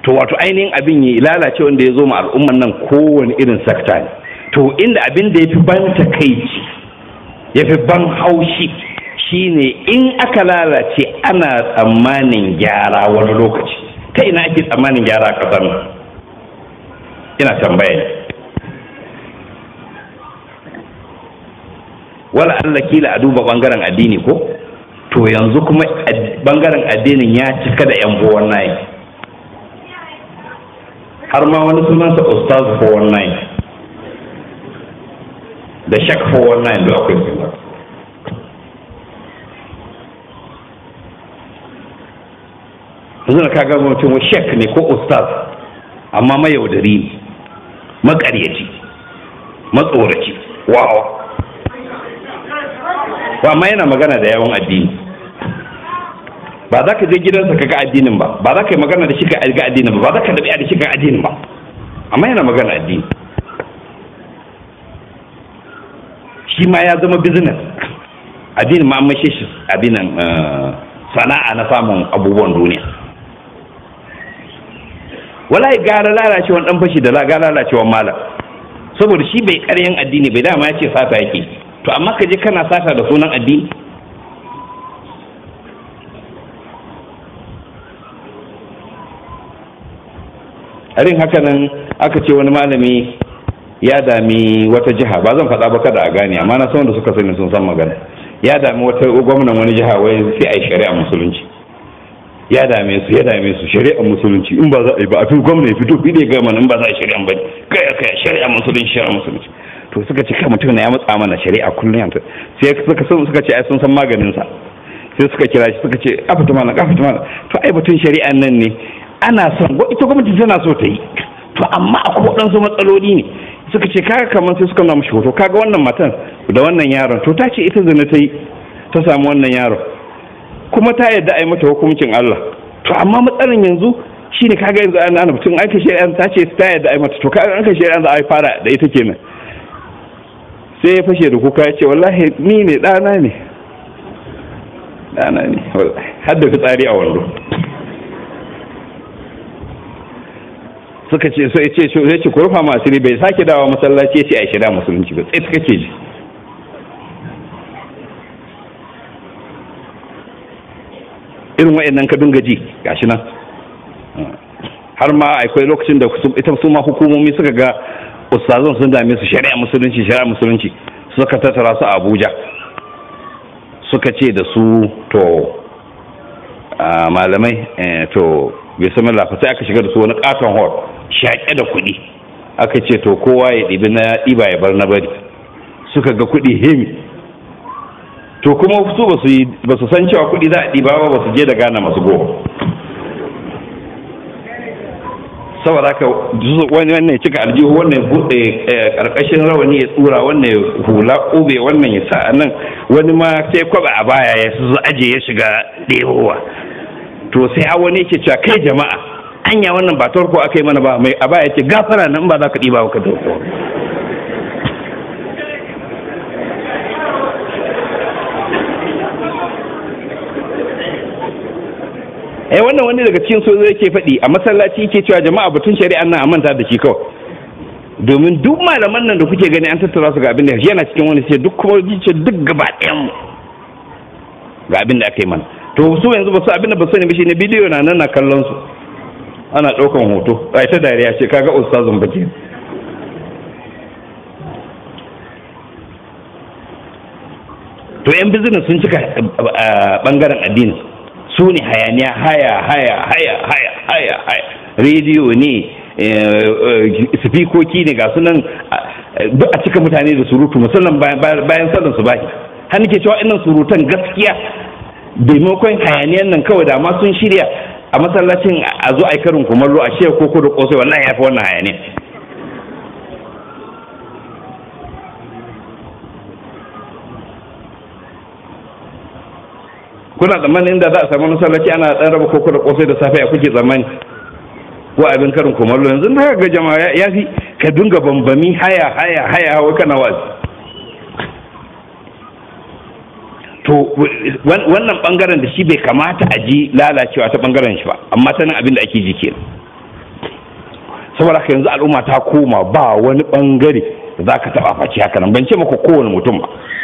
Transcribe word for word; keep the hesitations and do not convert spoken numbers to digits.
to wato ainihin abin ya lalace wanda ya zo ma al'umman nan kowane irin sakta ne. To inda abin da ya fi ban takaici ya fi ban haushi shine in aka lalace ana tsammanin gyara wani lokaci. Ta ina ake tsammanin gyara a ƙasar nan? Ina tambaya. Wala Allah kila a duba bangaren addini ko? To yanzu kuma bangaren addinin ya cika da yan buwan nayi. Har ma wani sunansa Ustaz four one nine da Sheikh four one nine da akwai suna. Yanzu da kaga mutum wa Sheikh ne ko Ustaz amma mayaudari ne, makaryaci, matsoraci, wawa. Ba ma yana magana da yawan addini. Ba za ka je gidansa ka ga addinin ba, ba za ka yi magana da shi ka ga addinin ba, ba za ka dabi'a da shi ka addinin ba, amma yana magana addini. Shi ma ya zama business, addinin ma an mashe shi abinan sana'a na samun abubuwan duniya. Wallahi gara lalacewan dan fashi da gara lalacewan malam, saboda shi bai karyan addini bai, dama ya ce sata yake, to amma ka je kana sata da sunan addini. Arin haka nan aka ce wani malami ya dami wata jiha, ba zan faɗa ba kada a gane, amma na san wanda suka sani sun san magana. Ya dami wata gwamnan wani jiha wai sai a yi shari'a musulunci. Ya dame su ya dame su shari'a musulunci, in ba za a yi ba a fi gwamna ya fito fide ga mana in ba za a yi shari'a ba kai kai shari'a musulunci shari'a musulunci. To suka ce kai mutum na ya matsa mana shari'a kullum yanta, sai suka suka ce ai sun san maganin sa. Sai suka kira shi suka ce a fita mana ka fita mana, to ai batun shari'an nan ne ana son ita gwamnati tana so ta yi, to amma akwai waɗansu matsaloli ne. Suka ce kaga kamar sai suka nuna mishi hoto, kaga wannan matan da wannan yaron, to ta ce ita zina ta yi ta samu wannan yaron kuma ta yadda a yi mata hukuncin Allah, to amma matsalar yanzu shine kaga yanzu an ana mutum aka shari'a ta ce ta yadda a yi mata, to kaga an ka shari'a za a yi fara da ita kenan. Sai ya fashe da kuka ya ce wallahi ni ne ɗana ne ɗana ne har da fitsari a wando. Suka ce so ya ce ya ce ku rufa ma asiri, bai sake dawa masallaci ya ce a shari'a musulunci ba, sai suka ce ji. Irin wa'annan ka dunga ji gashi nan. Har ma akwai lokacin da ita su ma hukumomi suka ga ustazan sun dame su shari'a musulunci shari'a musulunci, suka tattara su a Abuja suka ce da su to malamai to bai sami lafa, sai aka shiga da su wani katon hall shaƙe da kuɗi, aka ce to kowa ya ɗibi na ɗiba ya bar na bari. Suka ga kuɗi hemi, to kuma su ba su san cewa kuɗi za a ɗiba ba, ba su je da gana masu goma. Saboda haka wani wannan ya cika aljihu, wannan ya buɗe ƙarƙashin rawani ya tsura, wannan ya hula ƙube, wannan ya sa nan, wani ma sai kwaba a baya ya su aje ya shiga ɗebowa. To sai a wani yake cewa kai jama'a anya wannan ba tarko aka yi mana ba, mai a baya ce gafara nan ba za ka ɗiba ka tarko. Eh wannan wani daga cikin sojoji yake faɗi a masallaci yake cewa jama'a batun shari'an nan a manta da shi kawai, domin duk malaman nan da kuke gani an tattara su ga abin da yana cikin wani sai duk kuma ce duk gaba ɗayan mu ga abin da aka yi mana. To su yanzu ba su abin da ba su ne bishi ne bidiyo na nan na kallon su ana ɗaukan hoto ai ta dariya ce kaga ustazun bake. To yan business sun cika bangaren addini, su ne hayaniya haya haya haya haya haya haya, rediyo ne, sifikoki ne ga sunan duk a cika mutane da surutu, musamman bayan sallan su baki. Har nake cewa innan surutan gaskiya maimakon hayaniyan nan kawai da ma sun shirya a masallacin a zo a yi karin kumallo a shiyar koko da kosai, wallahi ya fi wannan hayaniya. Kuna tsammanin inda za a samu masallaci ana ɗan raba koko da kosai da safe a kuke tsammani ko abin karin kumallo? Yanzu na ga jama'a ya fi ka dunga bambami haya haya haya hawa kana wazi. To wannan bangaren da shi bai kamata a ji lalacewa ta bangaren shi ba, amma ta nan abin da ake ji kenan. saboda yanzu al'umma ta koma ba wani bangare za ka taba face haka nan ban ce maka kowane mutum ba